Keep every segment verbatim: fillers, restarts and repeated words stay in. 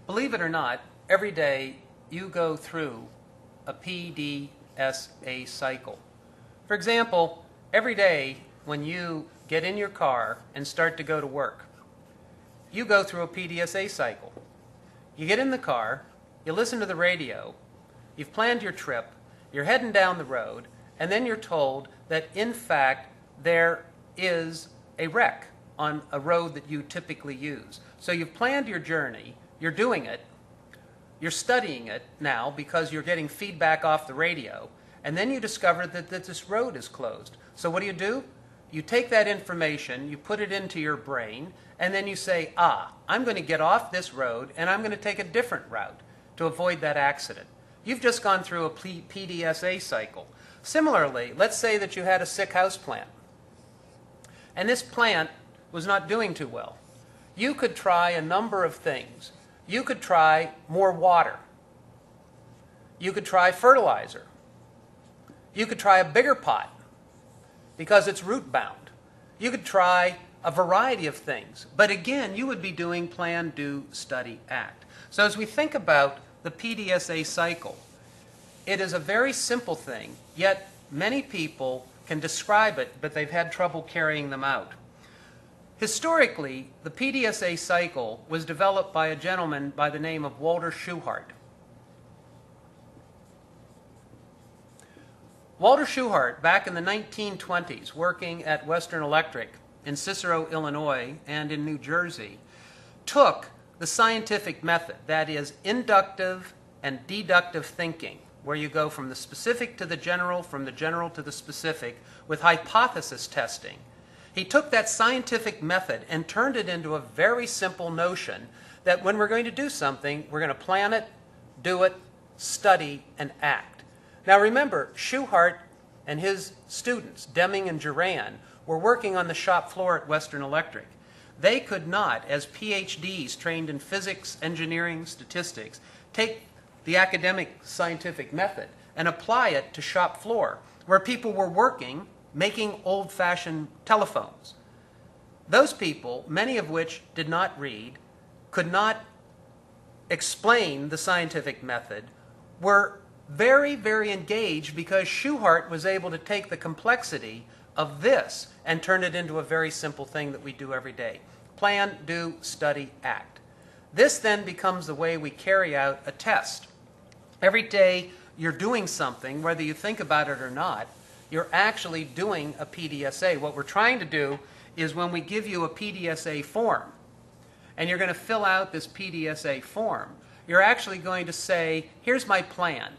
Believe it or not, every day you go through a P D S A cycle. For example, every day when you get in your car and start to go to work, you go through a P D S A cycle. You get in the car, you listen to the radio, you've planned your trip, you're heading down the road, and then you're told that in fact there is a wreck on a road that you typically use. So you've planned your journey, you're doing it, you're studying it now because you're getting feedback off the radio, and then you discover that, that this road is closed. So what do you do? You take that information, you put it into your brain, and then you say, ah, I'm going to get off this road and I'm going to take a different route to avoid that accident. You've just gone through a P D S A cycle. Similarly, let's say that you had a sick house plant, and this plant was not doing too well. You could try a number of things. You could try more water. You could try fertilizer. You could try a bigger pot because it's root bound. You could try a variety of things. But again, you would be doing plan, do, study, act. So as we think about the P D S A cycle, it is a very simple thing, yet many people can describe it, but they've had trouble carrying them out. Historically, the P D S A cycle was developed by a gentleman by the name of Walter Shewhart. Walter Shewhart, back in the nineteen twenties, working at Western Electric in Cicero, Illinois, and in New Jersey, took the scientific method, that is, inductive and deductive thinking, where you go from the specific to the general, from the general to the specific, with hypothesis testing. He took that scientific method and turned it into a very simple notion that when we're going to do something, we're going to plan it, do it, study, and act. Now remember, Shewhart and his students, Deming and Duran, were working on the shop floor at Western Electric. They could not, as P H Ds trained in physics, engineering, statistics, take the academic scientific method and apply it to shop floor, where people were working, making old-fashioned telephones. Those people, many of which did not read, could not explain the scientific method, were very, very engaged because Shewhart was able to take the complexity of this and turn it into a very simple thing that we do every day. Plan, do, study, act. This then becomes the way we carry out a test. Every day you're doing something, whether you think about it or not, you're actually doing a P D S A. What we're trying to do is when we give you a P D S A form, and you're going to fill out this P D S A form, you're actually going to say, here's my plan.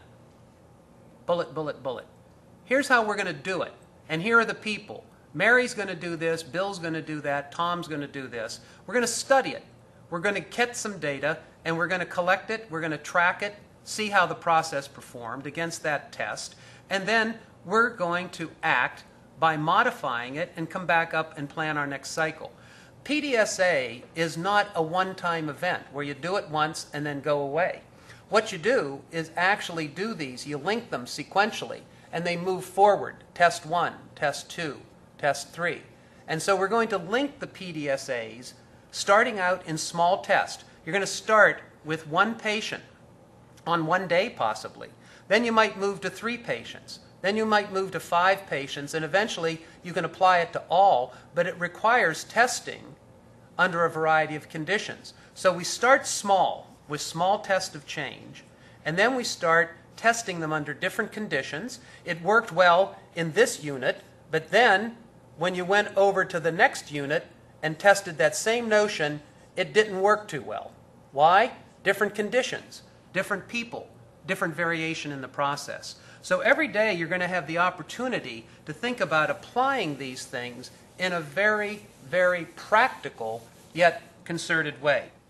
Bullet, bullet, bullet. Here's how we're going to do it. And here are the people. Mary's going to do this, Bill's going to do that, Tom's going to do this. We're going to study it. We're going to get some data, and we're going to collect it, we're going to track it, see how the process performed against that test, and then we're going to act by modifying it and come back up and plan our next cycle. P D S A is not a one-time event where you do it once and then go away. What you do is actually do these. You link them sequentially, and they move forward. Test one, test two, test three. And so we're going to link the P D S As starting out in small tests. You're going to start with one patient on one day possibly. Then you might move to three patients. Then you might move to five patients, and eventually you can apply it to all, but it requires testing under a variety of conditions. So we start small with small tests of change, and then we start testing them under different conditions. It worked well in this unit, but then when you went over to the next unit and tested that same notion, it didn't work too well. Why? Different conditions, different people, different variation in the process. So every day you're going to have the opportunity to think about applying these things in a very, very practical yet concerted way.